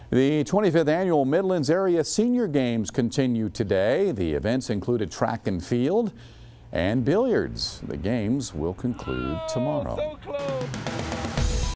The 25th annual Midlands Area Senior Games continue today. The events included track and field and billiards. The games will conclude tomorrow. So close.